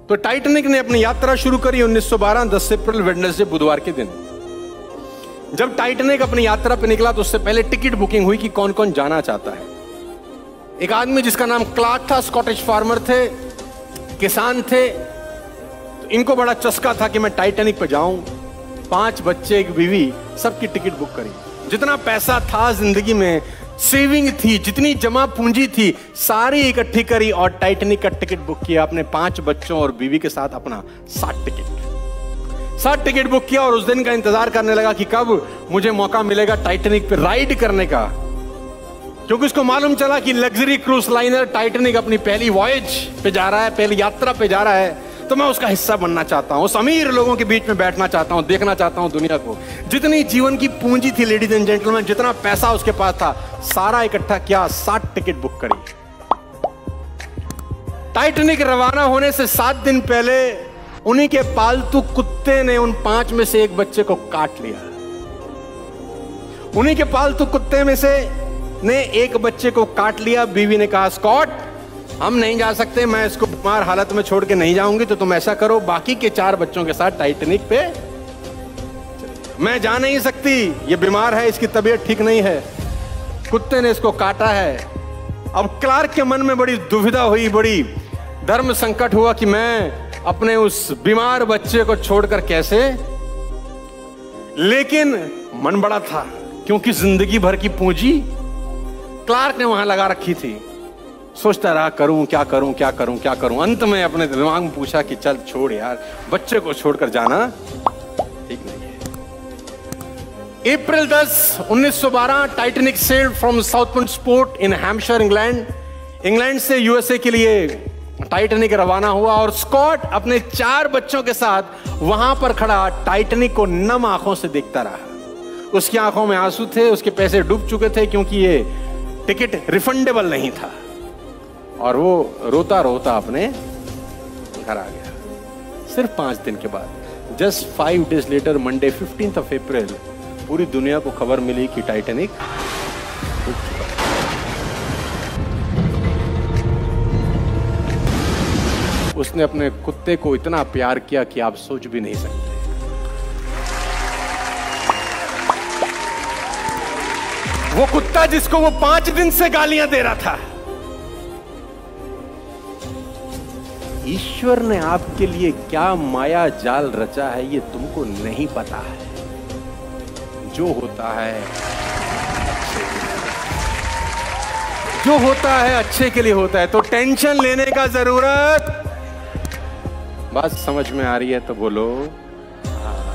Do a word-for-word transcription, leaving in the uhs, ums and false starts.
तो टाइटैनिक ने अपनी यात्रा शुरू करी उन्नीस सौ बारह दस अप्रैल वेडनेसडे बुधवार के दिन। जब टाइटैनिक अपनी यात्रा पे निकला तो उससे पहले टिकट बुकिंग हुई कि कौन कौन जाना चाहता है। एक आदमी जिसका नाम क्लार्क था, स्कॉटिश फार्मर थे, किसान थे, तो इनको बड़ा चस्का था कि मैं टाइटैनिक पे जाऊं। पांच बच्चे, एक बीवी, सबकी टिकट बुक करी। जितना पैसा था जिंदगी में, सेविंग थी, जितनी जमा पूंजी थी, सारी इकट्ठी करी और टाइटैनिक का टिकट बुक किया अपने पांच बच्चों और बीवी के साथ। अपना सात टिकट सात टिकट बुक किया और उस दिन का इंतजार करने लगा कि कब मुझे मौका मिलेगा टाइटैनिक पे राइड करने का, क्योंकि उसको मालूम चला कि लग्जरी क्रूज लाइनर टाइटैनिक अपनी पहली वॉयज पे जा रहा है, पहली यात्रा पे जा रहा है। तो मैं उसका हिस्सा बनना चाहता हूं, उस अमीर लोगों के बीच में बैठना चाहता हूं, देखना चाहता हूं दुनिया को। जितनी जीवन की पूंजी थी लेडीज एंड जेंटलमैन, जितना पैसा उसके पास था, सारा इकट्ठा किया, सात टिकट बुक करी। टाइटैनिक रवाना होने से सात दिन पहले उन्हीं के पालतू कुत्ते ने उन पांच में से एक बच्चे को काट लिया। उन्हीं के पालतू कुत्ते में से ने एक बच्चे को काट लिया। बीवी ने कहा, स्कॉट, हम नहीं जा सकते, मैं इसको बीमार हालत में छोड़ के नहीं जाऊंगी, तो तुम ऐसा करो, बाकी के चार बच्चों के साथ टाइटैनिक पे। मैं जा नहीं सकती, ये बीमार है, इसकी तबीयत ठीक नहीं है। कुत्ते ने इसको काटा है। अब क्लार्क के मन में बड़ी दुविधा हुई, बड़ी धर्म संकट हुआ कि मैं अपने उस बीमार बच्चे को छोड़कर कैसे। लेकिन मन बड़ा था, क्योंकि जिंदगी भर की पूंजी क्लार्क ने वहां लगा रखी थी। सोचता रहा, करूं क्या करूं क्या करूं क्या करूं। अंत में अपने दिमाग में पूछा कि चल छोड़ यार, बच्चे को छोड़कर जाना ठीक नहीं है। अप्रैल दस उन्नीस सौ बारह Titanic sailed from Southport port in Hampshire, England. England से यूएसए के लिए टाइटैनिक रवाना हुआ और स्कॉट अपने चार बच्चों के साथ वहां पर खड़ा टाइटैनिक को नम आंखों से देखता रहा। उसकी आंखों में आंसू थे, उसके पैसे डूब चुके थे, क्योंकि ये टिकट रिफंडेबल नहीं था। और वो रोता रोता अपने घर आ गया। सिर्फ पांच दिन के बाद, just five days later, Monday fifteenth of April, पूरी दुनिया को खबर मिली कि टाइटैनिक डूब चुका है। उसने अपने कुत्ते को इतना प्यार किया कि आप सोच भी नहीं सकते। वो कुत्ता जिसको वो पांच दिन से गालियां दे रहा था, ईश्वर ने आपके लिए क्या माया जाल रचा है ये तुमको नहीं पता है। जो होता है जो होता है अच्छे के लिए होता है, तो टेंशन लेने का जरूरत। बात समझ में आ रही है तो बोलो।